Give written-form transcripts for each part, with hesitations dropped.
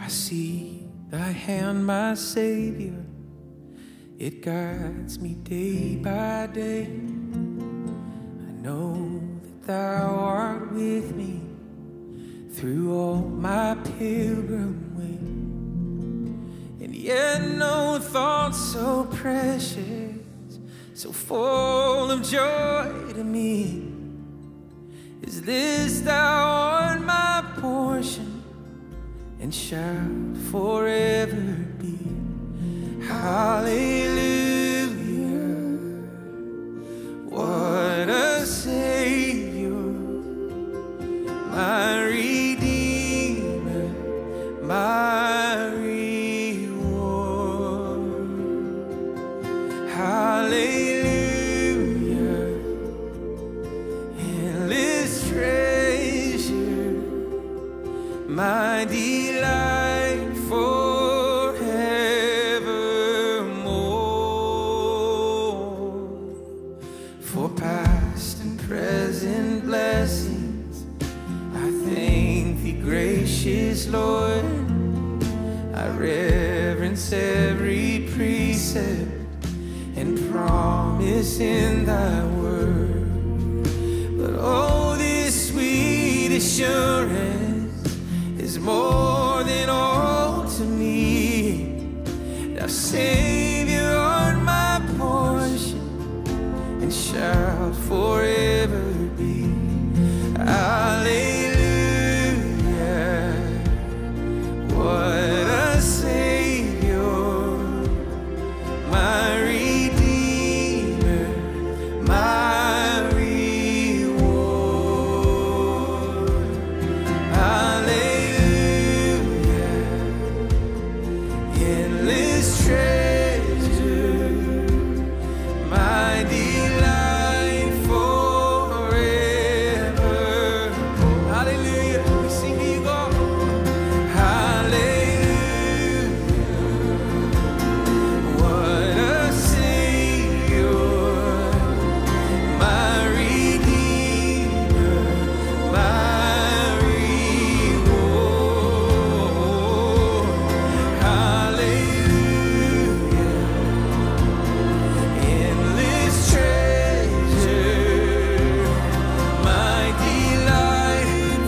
I see thy hand, my Savior, it guides me day by day. I know that thou art with me through all my pilgrim way. And yet no thought so precious, so full of joy to me, is this: thou art my portion and shall forever be. Hallelujah, what a Savior, my Redeemer, my reward. Hallelujah, endless treasure, my delight forevermore. For past and present blessings I thank thee, gracious Lord. I reverence every precept and promise in thy word. But oh, this sweet assurance is more than all to me. Thou Savior art my portion and shall forever be. Hallelujah, what a Savior, my Redeemer, my reward. Hallelujah, endless treasure, my delight forever. Hallelujah, we sing to you, God. Hallelujah, what a Savior, my Redeemer, my reward. Hallelujah, endless treasure, my delight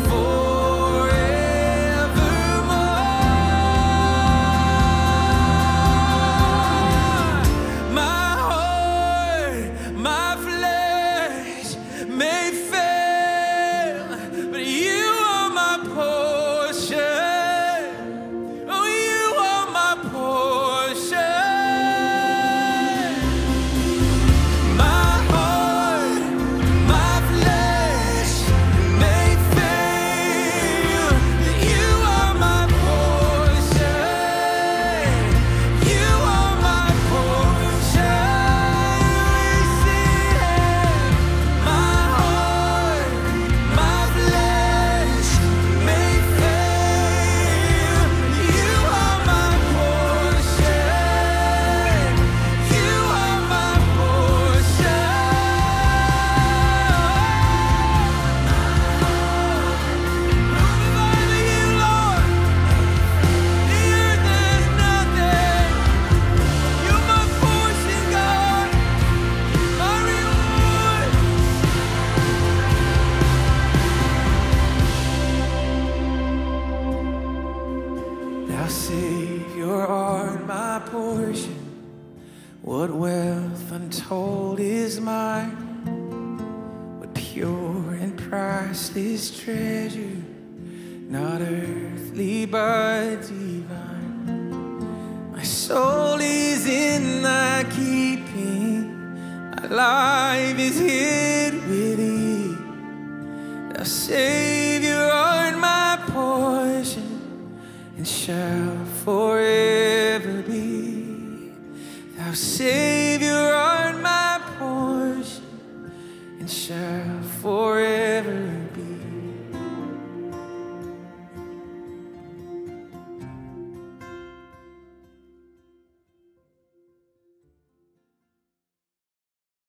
forevermore. My heart, my flesh may fail, but you are my portion. Oh, you are my portion. My heart, my flesh may fail, but you are my portion. You are my portion. Receive my heart, my flesh may fail, but you are my portion. You are my portion. Nobody but you, Lord. The earth has nothing. You're my portion, God. My reward. Thou Savior art my portion. What wealth untold is mine. What pure and priceless treasure, not earthly but divine. My soul is in thy keeping, my life is hid with thee. Thou Savior art my portion and shall forever be. Thou Savior